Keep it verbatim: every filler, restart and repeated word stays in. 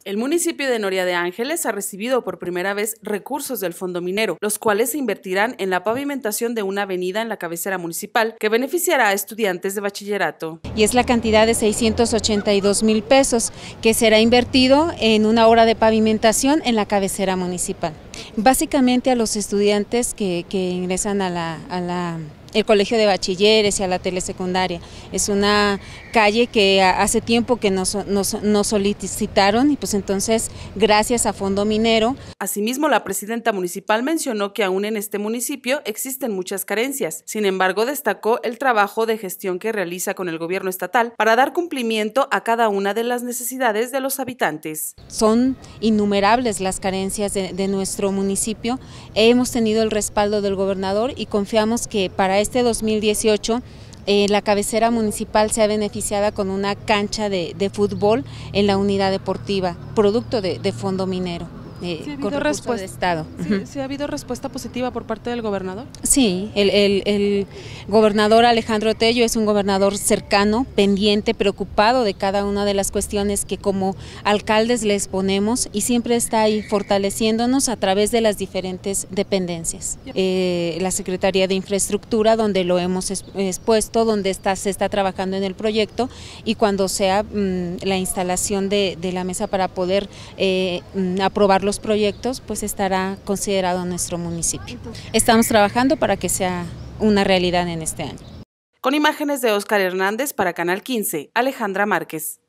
El municipio de Noria de Ángeles ha recibido por primera vez recursos del Fondo Minero, los cuales se invertirán en la pavimentación de una avenida en la cabecera municipal que beneficiará a estudiantes de bachillerato. Y es la cantidad de seiscientos ochenta y dos mil pesos que será invertido en una obra de pavimentación en la cabecera municipal. Básicamente a los estudiantes que, que ingresan a la, a la el Colegio de Bachilleres y a la telesecundaria. Es una calle que hace tiempo que nos, nos, nos solicitaron y pues entonces gracias a Fondo Minero. Asimismo, la presidenta municipal mencionó que aún en este municipio existen muchas carencias. Sin embargo, destacó el trabajo de gestión que realiza con el gobierno estatal para dar cumplimiento a cada una de las necesidades de los habitantes. Son innumerables las carencias de, de nuestro municipio. Hemos tenido el respaldo del gobernador y confiamos que para este dos mil dieciocho eh, la cabecera municipal sea beneficiada con una cancha de, de fútbol en la unidad deportiva, producto de, de Fondo Minero. Eh, ¿Sí ha con respuesta de Estado? ¿Sí, uh-huh. ¿Sí ha habido respuesta positiva por parte del gobernador? Sí, el, el, el gobernador Alejandro Tello es un gobernador cercano, pendiente, preocupado de cada una de las cuestiones que como alcaldes le exponemos y siempre está ahí fortaleciéndonos a través de las diferentes dependencias. Eh, la Secretaría de Infraestructura, donde lo hemos expuesto, donde está, se está trabajando en el proyecto y cuando sea mmm, la instalación de, de la mesa para poder eh, mmm, aprobar los proyectos, pues estará considerado nuestro municipio. Estamos trabajando para que sea una realidad en este año. Con imágenes de Óscar Hernández para Canal quince, Alejandra Márquez.